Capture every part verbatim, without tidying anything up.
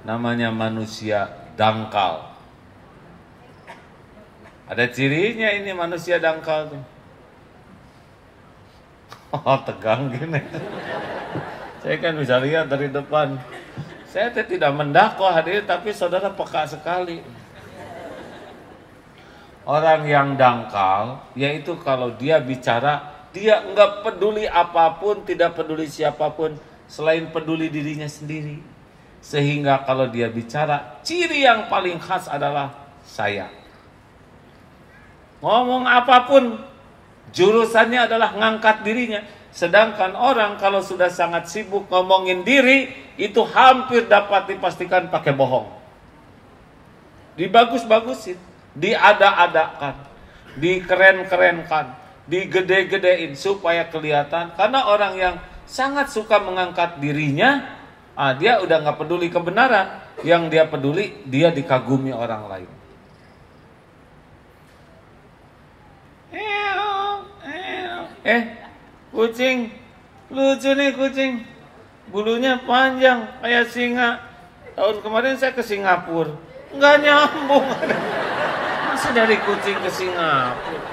namanya manusia dangkal. Ada cirinya ini manusia dangkal tuh. Oh, tegang gini. Saya kan bisa lihat dari depan. Saya tidak mendakwah hadir, tapi saudara peka sekali. Orang yang dangkal, yaitu kalau dia bicara, dia enggak peduli apapun, tidak peduli siapapun, selain peduli dirinya sendiri. Sehingga kalau dia bicara, ciri yang paling khas adalah saya. Ngomong apapun, jurusannya adalah ngangkat dirinya. Sedangkan orang kalau sudah sangat sibuk ngomongin diri, itu hampir dapat dipastikan pakai bohong. Dibagus-bagusin, diada-adakan, dikeren-kerenkan, digede-gedein supaya kelihatan. Karena orang yang sangat suka mengangkat dirinya, ah, dia udah gak peduli kebenaran. Yang dia peduli, dia dikagumi orang lain. Eh, kucing, lucu nih kucing, bulunya panjang kayak singa. Tahun kemarin saya ke Singapura, nggak nyambung. Masa dari kucing ke Singapura?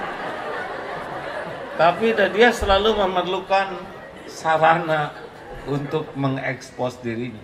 Tapi dia selalu memerlukan sarana untuk mengekspos dirinya.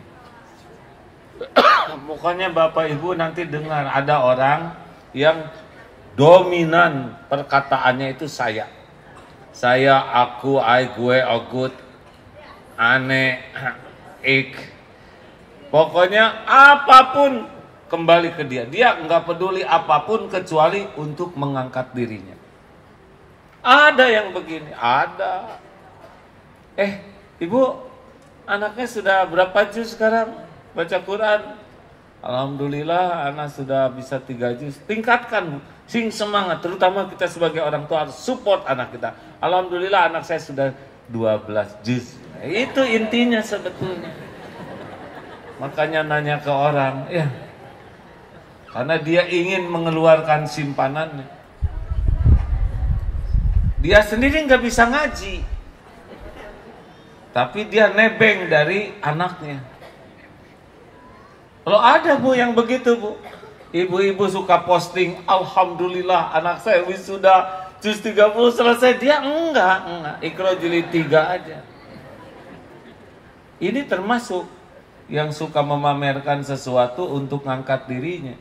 Pokoknya Bapak Ibu nanti dengar ada orang yang dominan perkataannya itu saya. Saya, aku, I, gue, ogut, ane, ik. Pokoknya apapun kembali ke dia. Dia nggak peduli apapun kecuali untuk mengangkat dirinya. Ada yang begini, ada. Eh, ibu, anaknya sudah berapa juz sekarang baca Quran? Alhamdulillah, anak sudah bisa tiga juz. Tingkatkan, sing semangat. Terutama kita sebagai orang tua harus support anak kita. Alhamdulillah, anak saya sudah dua belas juz. Itu intinya sebetulnya. Makanya nanya ke orang, ya, karena dia ingin mengeluarkan simpanannya. Dia sendiri nggak bisa ngaji, tapi dia nebeng dari anaknya. Kalau ada bu yang begitu bu, ibu-ibu suka posting, alhamdulillah anak saya wisuda juz tiga puluh selesai, dia enggak, enggak, Iqra jilid tiga aja. Ini termasuk yang suka memamerkan sesuatu untuk ngangkat dirinya.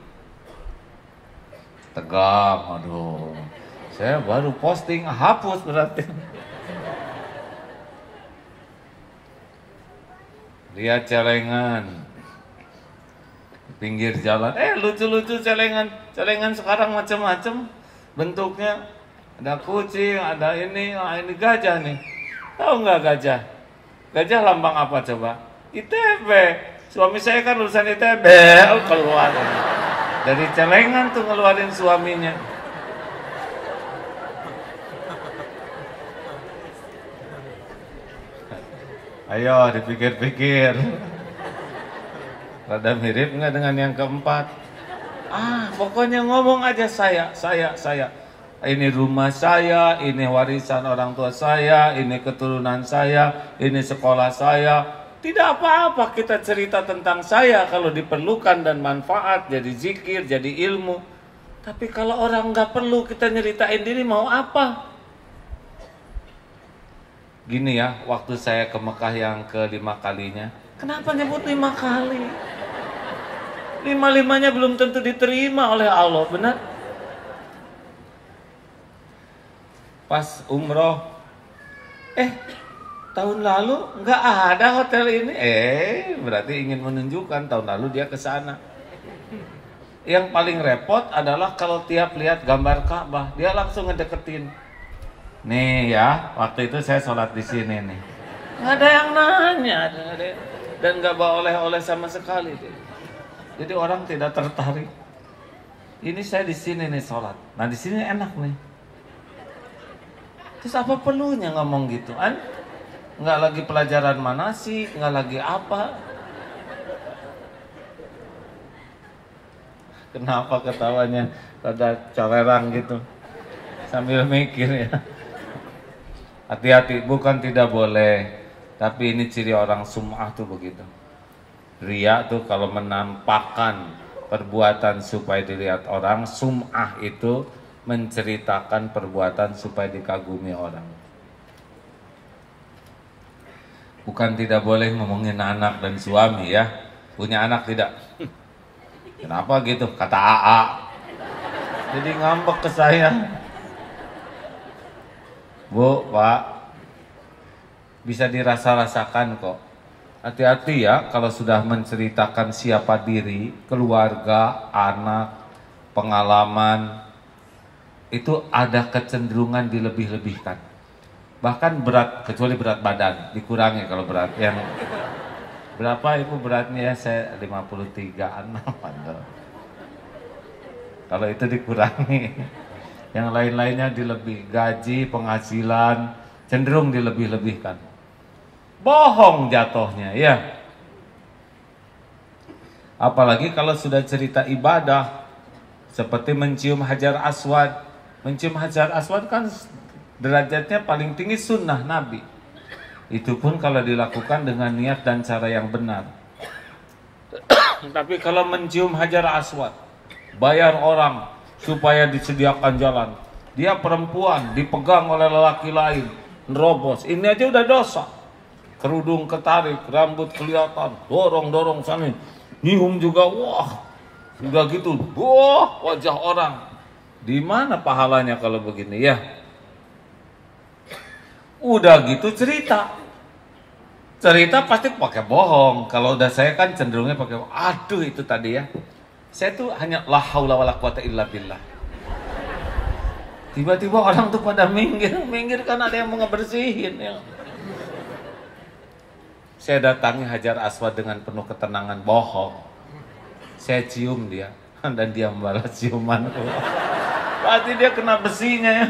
Tegang, aduh, saya baru posting, hapus berarti. Lihat celengan pinggir jalan, eh lucu-lucu celengan, celengan sekarang macam-macam bentuknya, ada kucing, ada ini, ah, ini gajah nih, tahu nggak gajah? Gajah lambang apa coba? I T B. Suami saya kan lulusan I T B, oh, keluar dari celengan tuh ngeluarin suaminya. Ayo dipikir-pikir. Rada mirip nggak dengan yang keempat? Ah, pokoknya ngomong aja saya, saya, saya. Ini rumah saya, ini warisan orang tua saya, ini keturunan saya, ini sekolah saya. Tidak apa-apa kita cerita tentang saya kalau diperlukan dan manfaat, jadi zikir, jadi ilmu. Tapi kalau orang nggak perlu kita nyeritain diri, mau apa? Gini ya, waktu saya ke Mekah yang kelima kalinya, kenapa nyebut lima kali? Lima-limanya belum tentu diterima oleh Allah, benar? Pas umroh, eh tahun lalu nggak ada hotel ini, eh berarti ingin menunjukkan tahun lalu dia ke sana. Yang paling repot adalah kalau tiap lihat gambar Ka'bah, dia langsung ngedeketin. Nih ya, waktu itu saya sholat di sini nih. Nggak ada yang nanya, dan nggak bawa oleh-oleh sama sekali. Jadi orang tidak tertarik. Ini saya di sini nih sholat. Nah di sini enak nih. Terus apa perlunya ngomong gitu? Kan? Nggak lagi pelajaran manasik, nggak lagi apa? Kenapa ketawanya rada cawerang gitu? Sambil mikir ya. Hati-hati, bukan tidak boleh, tapi ini ciri orang sum'ah tuh begitu. Ria tuh kalau menampakkan perbuatan supaya dilihat orang, sum'ah itu menceritakan perbuatan supaya dikagumi orang. Bukan tidak boleh ngomongin anak dan suami ya. Punya anak tidak? Kenapa gitu? Kata A A. Jadi ngambek ke saya. Bu, Pak, bisa dirasa-rasakan kok. Hati-hati ya kalau sudah menceritakan siapa diri, keluarga, anak, pengalaman, itu ada kecenderungan dilebih-lebihkan. Bahkan berat, kecuali berat badan, dikurangi kalau berat. Yang berapa ibu beratnya? Saya lima puluh tigaan. Kalau itu dikurangi. Yang lain-lainnya dilebih, gaji, penghasilan, cenderung dilebih-lebihkan. Bohong jatuhnya ya. Apalagi kalau sudah cerita ibadah, seperti mencium hajar aswad. Mencium hajar aswad kan derajatnya paling tinggi sunnah Nabi. Itu pun kalau dilakukan dengan niat dan cara yang benar. Tapi kalau mencium hajar aswad, bayar orang supaya disediakan jalan, dia perempuan dipegang oleh lelaki lain, nerobos, ini aja udah dosa. Kerudung ketarik, rambut kelihatan, dorong-dorong sana, nyium juga, wah, juga gitu, wah, wajah orang. Di mana pahalanya kalau begini ya? Udah gitu cerita, cerita pasti pakai bohong. Kalau udah saya kan cenderungnya pakai, aduh itu tadi ya. Saya tuh hanya la haula wala quwata illa billah. Tiba-tiba orang tuh pada minggir, minggir kan ada yang mau ngebersihin ya. Saya datangi Hajar Aswad dengan penuh ketenangan, bohong. Saya cium dia dan dia membalas ciumanku. Pasti dia kena besinya ya.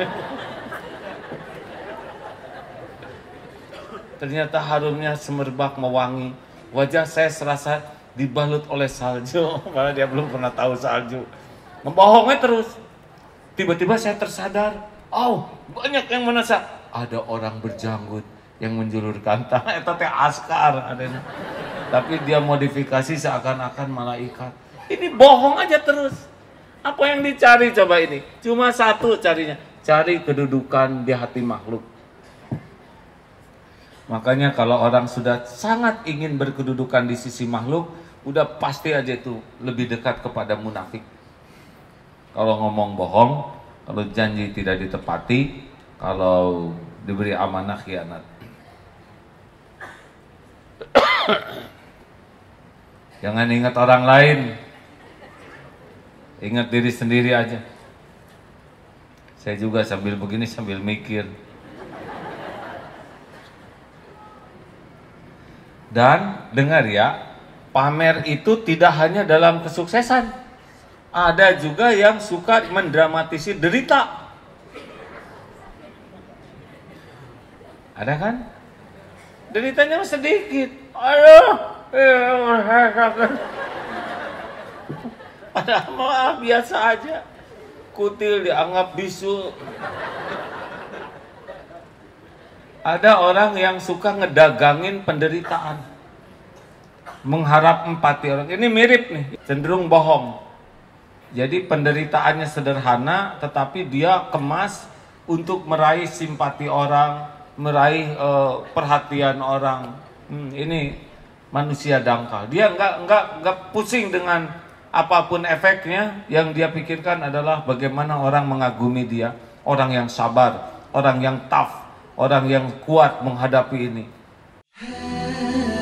Ternyata harumnya semerbak mewangi. Wajah saya serasa dibalut oleh salju, malah dia belum pernah tahu salju. Membohongnya terus. Tiba-tiba saya tersadar, oh banyak yang merasa ada orang berjanggut yang menjulurkan tangan, itu teh askar adanya. Tapi dia modifikasi seakan-akan malaikat. Ini bohong aja terus. Apa yang dicari coba ini? Cuma satu carinya, cari kedudukan di hati makhluk. Makanya kalau orang sudah sangat ingin berkedudukan di sisi makhluk, udah pasti aja itu lebih dekat kepada munafik. Kalau ngomong bohong, kalau janji tidak ditepati, kalau diberi amanah khianat. Jangan ingat orang lain, ingat diri sendiri aja. Saya juga sambil begini sambil mikir. Dan dengar ya, pamer itu tidak hanya dalam kesuksesan. Ada juga yang suka mendramatisir derita. Ada kan? Deritanya sedikit. Aduh, padahal malah biasa aja. Kutil dianggap bisu. Ada orang yang suka ngedagangin penderitaan, mengharap empati orang. Ini mirip nih, cenderung bohong. Jadi penderitaannya sederhana, tetapi dia kemas untuk meraih simpati orang, meraih uh, perhatian orang. Hmm, ini manusia dangkal. Dia nggak nggak nggak pusing dengan apapun efeknya. Yang dia pikirkan adalah bagaimana orang mengagumi dia, orang yang sabar, orang yang tough, orang yang kuat menghadapi ini.